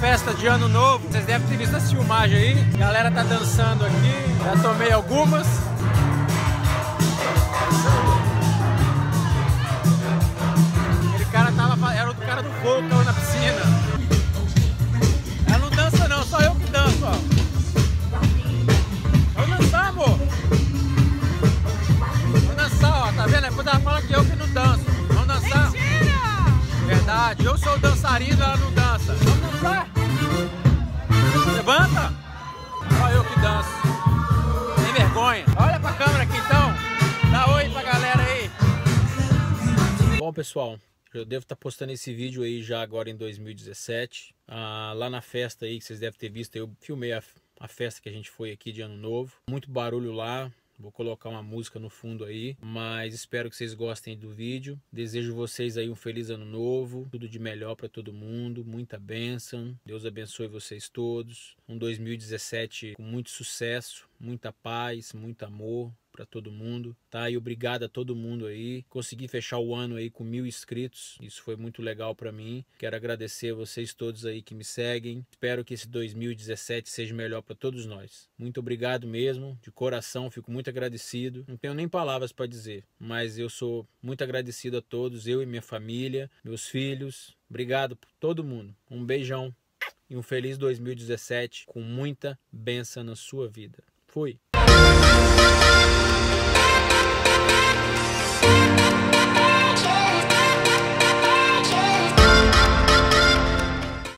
festa de ano novo. Vocês devem ter visto essa filmagem aí. A galera tá dançando aqui. Já tomei algumas. Aquele cara era o cara do fogo que tava na piscina. Ela não dança não, só eu que danço, ó. Vamos dançar, amor. Vamos dançar, ó. Tá vendo? Depois ela fala que eu que não danço. Vamos dançar? Mentira! Verdade, eu sou o dançarino, ela não dança. Vamos dançar? Levanta! Só eu que danço. Sem vergonha. Olha pra câmera aqui então. Dá oi pra galera aí. Bom, pessoal, eu devo estar postando esse vídeo aí já agora em 2017. Lá na festa aí que vocês devem ter visto, eu filmei a festa que a gente foi aqui de Ano Novo. Muito barulho lá. Vou colocar uma música no fundo aí, mas espero que vocês gostem do vídeo. Desejo vocês aí um feliz ano novo, tudo de melhor para todo mundo, muita bênção. Deus abençoe vocês todos. Um 2017 com muito sucesso, muita paz, muito amor para todo mundo, tá? E obrigado a todo mundo aí. Consegui fechar o ano aí com 1000 inscritos. Isso foi muito legal para mim. Quero agradecer a vocês todos aí que me seguem. Espero que esse 2017 seja melhor para todos nós. Muito obrigado mesmo, de coração, fico muito agradecido. Não tenho nem palavras para dizer, mas eu sou muito agradecido a todos, eu e minha família, meus filhos. Obrigado por todo mundo. Um beijão e um feliz 2017 com muita bênção na sua vida. Fui.